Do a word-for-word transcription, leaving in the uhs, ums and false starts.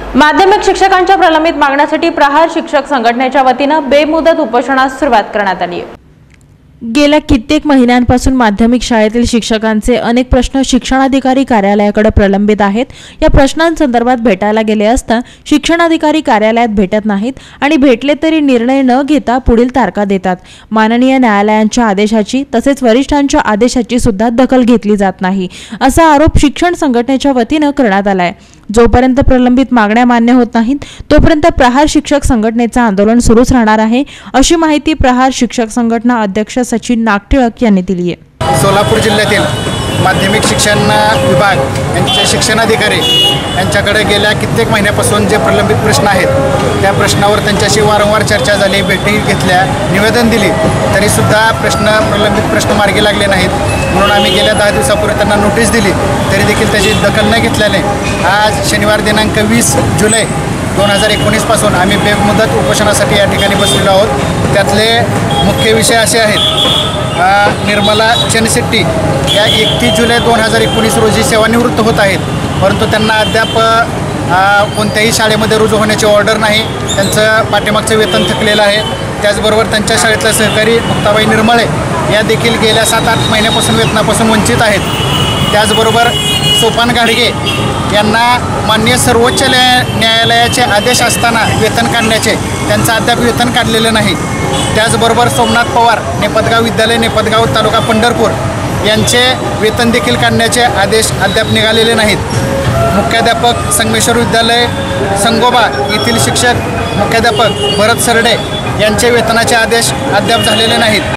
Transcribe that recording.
माध्यमिक शिक्षकांच्या प्रलंबित मागण्यासाठी प्रहार शिक्षक संघटनेच्या वतीने बेमुदत उपोषणास सुरुवात करण्यात आली आहे। गेल्या कित्येक महिन्यांपासून माध्यमिक शाळेतील शिक्षकांचे अनेक प्रश्न शिक्षणाधिकारी कार्यालयाकडे प्रलंबित आहेत। या प्रश्नांसंदर्भात भेटायला गेले असता शिक्षणाधिकारी कार्यालयात भेटत नाहीत आणि भेटले तरी निर्णय न घेता पुढील तारखा देतात। माननीय न्यायालयांच्या आदेशाची तसेच वरिष्ठांच्या आदेशाची सुद्धा दखल घेतली जात नाही, असा आरोप शिक्षण संघटनेच्या वतीने करण्यात आलाय। जोपर्यंत प्रलंबित मागण्या मान्य होत नाहीत तोपर्यंत प्रहार शिक्षक संघटनेचे आंदोलन सुरूच राहणार आहे, अशी माहिती प्रहार शिक्षक संघटना अध्यक्ष सचिन नागटिळक यांनी दिली आहे। सोलापूर जिल्ह्यातील माध्यमिक शिक्षण विभाग यांचे शिक्षणाधिकारी यांच्याकडे गेल्या कित्येक महिन्यापासून जे प्रलंबित प्रश्न आहेत त्या प्रश्नावर त्यांच्याशी वारंवार चर्चा झाली, भेटी घेतल्या, निवेदन दिली, तरीसुद्धा प्रश्न प्रलंबित प्रश्न मार्गी लागले नाहीत। म्हणून आम्ही गेल्या दहा दिवसापूर्वी त्यांना नोटीस दिली, तरी देखील त्याची दखल न घेतल्याने आज शनिवार दिनांक वीस जुलै दोन हजार एकोणीसपासून आम्ही बेमुदत उपोषणासाठी या ठिकाणी बसलेलो आहोत। त्यातले मुख्य विषय असे आहेत, निर्मला चनशेट्टी या एकतीस जुलै दोन हजार एकोणीस रोजी सेवानिवृत्त होत आहेत, परंतु त्यांना अद्याप कोणत्याही शाळेमध्ये रुजू होण्याची ऑर्डर नाही। त्यांचं पाठीमागचं वेतन थकलेलं आहे। त्याचबरोबर त्यांच्या शाळेतल्या सहकारी मुक्ताबाई निर्मळे या देखील गेल्या सात आठ महिन्यापासून वेतनापासून वंचित आहेत। त्याचबरोबर सोपान घाडगे यांना माननीय सर्वोच्च न्यायालयाचे आदेश असताना वेतन काढण्याचे त्यांचं अद्याप वेतन काढलेलं नाही। त्याचबरोबर सोमनाथ पवार नेपदगाव विद्यालय नेपदगाव तालुका पंढरपूर यांचे वेतन देखील काढण्याचे आदेश अद्याप निघालेले नाहीत। मुख्याध्यापक संगमेश्वर विद्यालय संगोबा येथील शिक्षक मुख्याध्यापक भरत सरडे यांचे वेतनाचे आदेश अद्याप झालेले नाहीत।